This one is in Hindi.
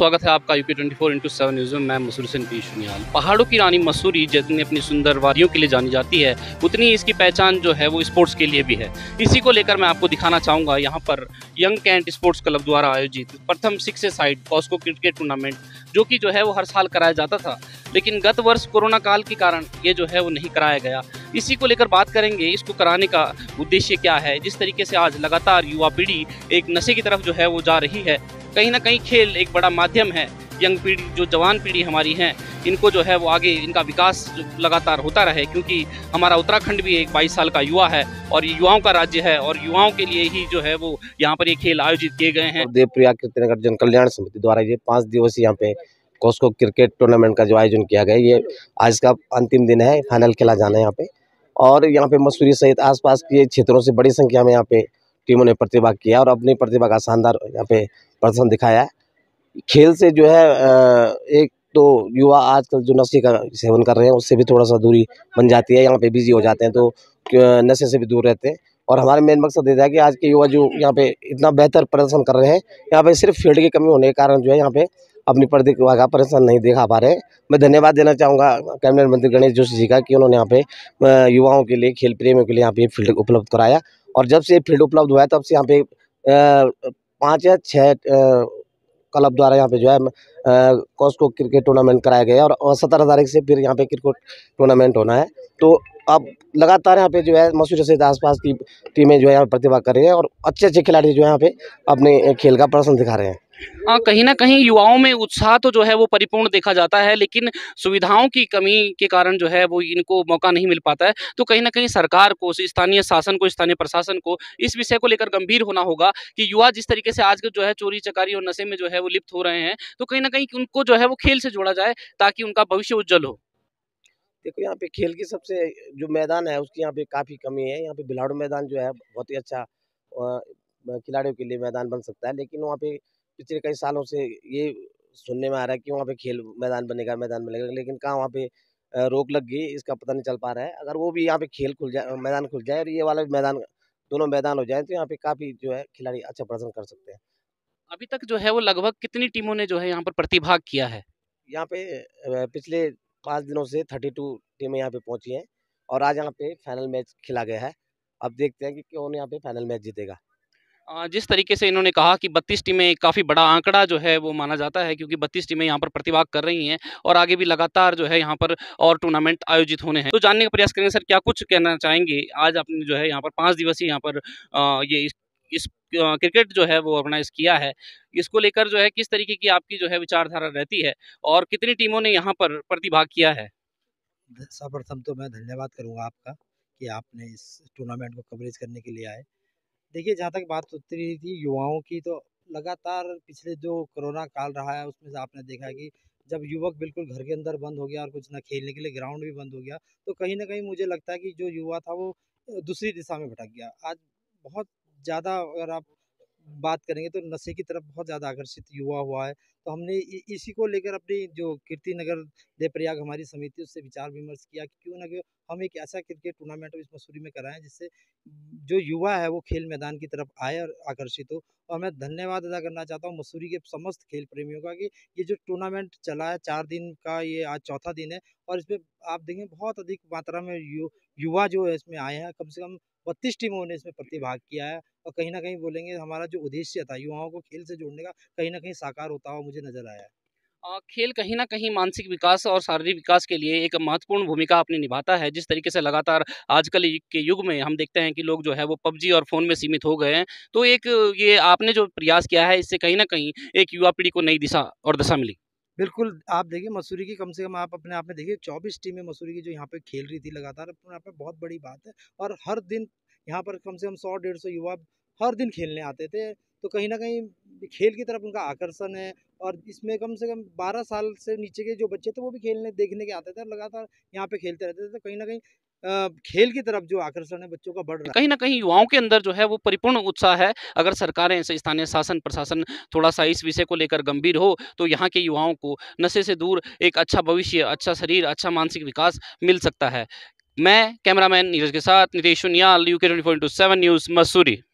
स्वागत है आपका यूपी 24/7 न्यूज़ में। मैं मसूरी से नीतीश सुनियाल। पहाड़ों की रानी मसूरी जितनी अपनी सुंदर वादियों के लिए जानी जाती है, उतनी इसकी पहचान जो है वो स्पोर्ट्स के लिए भी है। इसी को लेकर मैं आपको दिखाना चाहूँगा यहाँ पर यंग कैंट स्पोर्ट्स क्लब द्वारा आयोजित प्रथम 6 साइड कॉस्को क्रिकेट टूर्नामेंट, जो कि जो है वो हर साल कराया जाता था, लेकिन गत वर्ष कोरोना काल के कारण ये जो है वो नहीं कराया गया। इसी को लेकर बात करेंगे, इसको कराने का उद्देश्य क्या है। जिस तरीके से आज लगातार युवा पीढ़ी एक नशे की तरफ जो है वो जा रही है, कहीं ना कहीं खेल एक बड़ा माध्यम है। यंग पीढ़ी, जो जवान पीढ़ी हमारी हैं, इनको जो है वो आगे इनका विकास लगातार होता रहे, क्योंकि हमारा उत्तराखंड भी एक 22 साल का युवा है और युवाओं का राज्य है और युवाओं के लिए ही जो है वो यहाँ पर ये खेल आयोजित किए गए हैं। देवप्रयाग कीर्तिनगर जन कल्याण समिति द्वारा ये 5 दिवसीय यहाँ पे कॉस्को क्रिकेट टूर्नामेंट का जो आयोजन किया गया, ये आज का अंतिम दिन है। फाइनल खेला जाना है यहाँ पे, और यहाँ पे मसूरी सहित आसपास के क्षेत्रों से बड़ी संख्या में यहाँ पे टीमों ने प्रतिभाग किया और अपनी प्रतिभा का शानदार यहाँ पे प्रदर्शन दिखाया है। खेल से जो है एक तो युवा आजकल जो नशे का सेवन कर रहे हैं उससे भी थोड़ा सा दूरी बन जाती है, यहाँ पे बिजी हो जाते हैं, तो नशे से भी दूर रहते हैं। और हमारा मेन मकसद ये है कि आज के युवा जो यहाँ पे इतना बेहतर प्रदर्शन कर रहे हैं, यहाँ पे सिर्फ फील्ड की कमी होने के कारण जो है यहाँ पे अपनी प्रतिभा का प्रदर्शन नहीं दिखा पा रहे हैं। मैं धन्यवाद देना चाहूँगा कैबिनेट मंत्री गणेश जोशी जी का कि उन्होंने यहाँ पे युवाओं के लिए, खेल प्रेमियों के लिए यहाँ पे फील्ड उपलब्ध कराया। और जब से फील्ड उपलब्ध हुआ है तब से यहाँ पे 5 या 6 क्लब द्वारा यहाँ पे जो है कॉस्को क्रिकेट टूर्नामेंट कराया गया और 17 तारीख से फिर यहाँ पे क्रिकेट टूर्नामेंट होना है। तो अब लगातार यहाँ पे जो है मसूरी सहित आसपास की टीमें जो है यहाँ प्रतिभा कर रही हैं और अच्छे अच्छे खिलाड़ी जो है यहाँ पे अपने खेल का प्रदर्शन दिखा रहे हैं। हाँ, कहीं ना कहीं युवाओं में उत्साह तो जो है वो परिपूर्ण देखा जाता है, लेकिन सुविधाओं की कमी के कारण जो है वो इनको मौका नहीं मिल पाता है। तो कहीं ना कहीं सरकार को, स्थानीय शासन को, स्थानीय प्रशासन को इस विषय को लेकर गंभीर होना होगा कि युवा जिस तरीके से आज जो है चोरी चकारी और नशे में जो है वो लिप्त हो रहे हैं, तो कहीं ना कहीं उनको जो है वो खेल से जोड़ा जाए ताकि उनका भविष्य उज्जवल हो। देखो, यहाँ पे खेल की सबसे जो मैदान है उसकी यहाँ पे काफ़ी कमी है। यहाँ पे बिलाड़ू मैदान जो है बहुत ही अच्छा खिलाड़ियों के लिए मैदान बन सकता है, लेकिन वहाँ पे पिछले कई सालों से ये सुनने में आ रहा है कि वहाँ पे खेल मैदान बनेगा, लेकिन कहाँ वहाँ पे रोक लग गई, इसका पता नहीं चल पा रहा है। अगर वो भी यहाँ पे खेल खुल जाए, मैदान खुल जाए और ये वाला भी मैदान, दोनों मैदान हो जाए, तो यहाँ पे काफ़ी जो है खिलाड़ी अच्छा प्रदर्शन कर सकते हैं। अभी तक जो है वो लगभग कितनी टीमों ने जो है यहाँ पर प्रतिभाग किया है? यहाँ पे पिछले 5 दिनों से 32 टीमें यहाँ पे पहुंची हैं और आज यहाँ पे फाइनल मैच खेला गया है। अब देखते हैं कि कौन यहाँ पे फाइनल मैच जीतेगा। जिस तरीके से इन्होंने कहा कि 32 टीमें काफ़ी बड़ा आंकड़ा जो है वो माना जाता है, क्योंकि 32 टीमें यहाँ पर प्रतिभाग कर रही हैं और आगे भी लगातार जो है यहाँ पर और टूर्नामेंट आयोजित होने हैं। तो जानने का प्रयास करेंगे, सर क्या कुछ कहना चाहेंगे। आज आपने जो है यहाँ पर 5 दिवसीय यहाँ पर ये इस क्रिकेट जो है वो ऑर्गेनाइज किया है, इसको लेकर जो है किस तरीके की आपकी जो है विचारधारा रहती है और कितनी टीमों ने यहाँ पर प्रतिभाग किया है? सर्वप्रथम तो मैं धन्यवाद करूंगा आपका कि आपने इस टूर्नामेंट को कवरेज करने के लिए आए। देखिए, जहाँ तक बात होती रही थी युवाओं की, तो लगातार पिछले जो कोरोना काल रहा है उसमें से आपने देखा है कि जब युवक बिल्कुल घर के अंदर बंद हो गया और कुछ ना खेलने के लिए ग्राउंड भी बंद हो गया, तो कहीं ना कहीं मुझे लगता है कि जो युवा था वो दूसरी दिशा में भटक गया। आज बहुत ज़्यादा अगर आप बात करेंगे तो नशे की तरफ बहुत ज़्यादा आकर्षित युवा हुआ है। तो हमने इसी को लेकर अपनी जो कीर्तिनगर देवप्रयाग हमारी समिति, उससे विचार विमर्श किया कि क्यों ना कि हम एक ऐसा क्रिकेट टूर्नामेंट इस मसूरी में कराएं जिससे जो युवा है वो खेल मैदान की तरफ आए और आकर्षित हो। और मैं धन्यवाद अदा करना चाहता हूँ मसूरी के समस्त खेल प्रेमियों का कि ये जो टूर्नामेंट चला है 4 दिन का, ये आज चौथा दिन है और इसमें आप देखें बहुत अधिक मात्रा में युवा जो है इसमें आए हैं। कम से कम 32 टीमों ने इसमें प्रतिभाग किया है और कहीं ना कहीं बोलेंगे हमारा जो उद्देश्य था युवाओं को खेल से जोड़ने का, कहीं ना कहीं साकार होता हुआ मुझे नजर आया है। खेल कहीं न कहीं मानसिक विकास और शारीरिक विकास के लिए एक महत्वपूर्ण भूमिका अपनी निभाता है। जिस तरीके से लगातार आजकल के युग में हम देखते हैं कि लोग जो है वो पबजी और फ़ोन में सीमित हो गए हैं। तो एक ये आपने जो प्रयास किया है, इससे कहीं न कहीं एक युवा पीढ़ी को नई दिशा और दशा मिली। बिल्कुल, आप देखिए मसूरी की कम से कम आप अपने आप में देखिए 24 टीमें मसूरी की जो यहाँ पे खेल रही थी लगातार, अपने आप में बहुत बड़ी बात है। और हर दिन यहाँ पर कम से कम 100-150 युवा हर दिन खेलने आते थे। तो कहीं न कहीं खेल की तरफ उनका आकर्षण है और इसमें कम से कम 12 साल से नीचे के जो बच्चे थे वो भी खेलने देखने के आते थे और लगातार यहाँ पे खेलते रहते थे। तो कहीं न कहीं खेल की तरफ जो आकर्षण है बच्चों का बढ़ रहा है। कहीं न कहीं युवाओं के अंदर जो है वो परिपूर्ण उत्साह है। अगर सरकारें, स्थानीय शासन, प्रशासन थोड़ा-सा इस विषय को लेकर गंभीर हो, तो यहाँ के युवाओं को नशे से दूर एक अच्छा भविष्य, अच्छा शरीर, अच्छा मानसिक विकास मिल सकता है। मैं कैमरामैन नीरज के साथ नीतीश सुनियाल, यूके 24/7 न्यूज़, मसूरी।